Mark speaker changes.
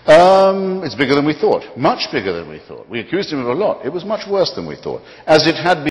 Speaker 1: It's bigger than we thought. Much bigger than we thought. We accused him of a lot. It was much worse than we thought. As it had been